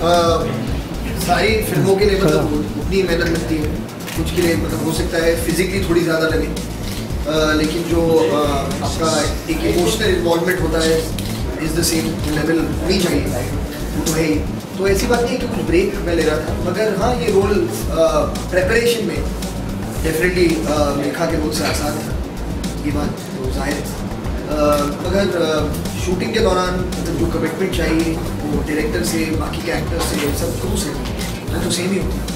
सारी फिल्मों के लिए मतलब उतनी मेहनत लगती है, कुछ के लिए मतलब हो सकता है फिजिकली थोड़ी ज़्यादा लगे, लेकिन जो आपका एक इमोशनल इन्वॉल्वमेंट होता है इज़ द सेम लेवल नहीं चाहिए, वो तो है ही। तो ऐसी बात नहीं है कि कुछ ब्रेक मैं ले रहा था, मगर हाँ ये रोल प्रेपरेशन में डेफिनेटली मेघा के रोल से आसान है, ये बात तो जाहिर है। मगर शूटिंग के दौरान मतलब जो कमिटमेंट चाहिए वो डायरेक्टर से, बाकी के एक्टर से, सब क्रू से तो सेम ही होता है।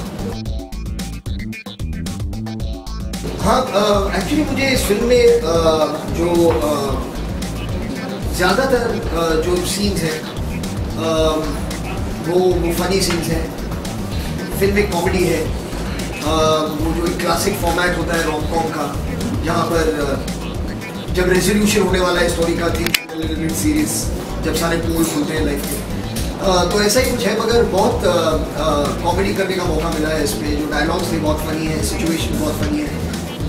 हाँ, एक्चुअली मुझे इस फिल्म में जो ज़्यादातर जो सीन्स हैं वो फनी सीन्स हैं। फिल्म एक कॉमेडी है, वो जो एक क्लासिक फॉर्मेट होता है रोम कॉम का, जहाँ पर जब रेजोल्यूशन होने वाला है स्टोरी का, सीरीज जब सारे पोल खुलते हैं लाइफ में, तो ऐसा ही कुछ है। मगर बहुत कॉमेडी करने का मौका मिला है इसमें, जो डायलॉग्स भी बहुत फनी है, सिचुएशन बहुत फनी है।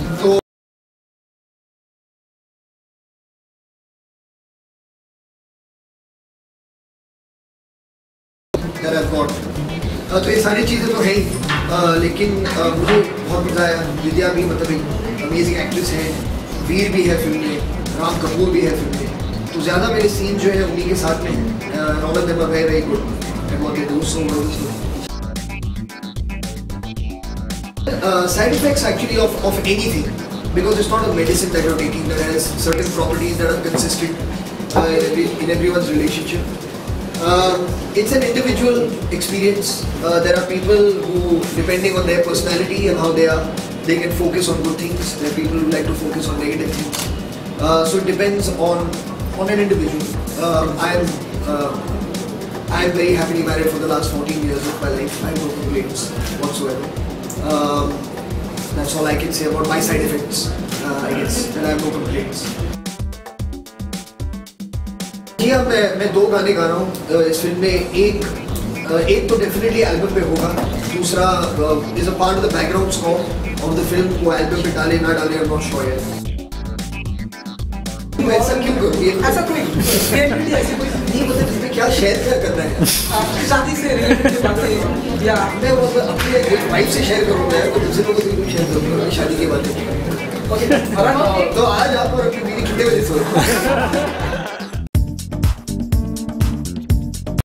तो ये सारी चीज़ें तो है ही, लेकिन मुझे बहुत मज़ा आया। विद्या भी मतलब एक अमेजिंग एक्ट्रेस है, वीर भी है फिल्म में, राम कपूर भी है फिल्म में, तो ज़्यादा मेरे सीन जो है उन्हीं के साथ में है। Raunak Deva very good and what they do so well. Side effects actually of anything, because it's not a medicine that you're taking that has certain properties that are consistent in everyone's relationship. It's an individual experience. There are people who, depending on their personality and how they are, they can focus on good things. There are people who like to focus on negative things. So it depends on an individual. I am very happily married for the last 14 years of my life. I have no complaints whatsoever. That's all I can say about my side effects. I guess that I have no complaints. जी हाँ, मैं 2 गाने गा रहा हूँ इस film में। एक तो डेफिनेटली एल्बम पे होगा, दूसरा is a part of the background score of the film. वो एल्बम पे डाले ना डाले, I am not sure yet. ऐसा क्यों करूँ? ऐसा कोई नहीं, मतलब इसमें क्या शेयर करना है? शादी से रिलेटेड बातें, या मैं अपनी वाइफ से शेयर करूँगा तो दूसरे लोगों से भी शेयर करूँगा शादी की बातें। तो आज आप और अपनी बीवी कितने बजे सोए?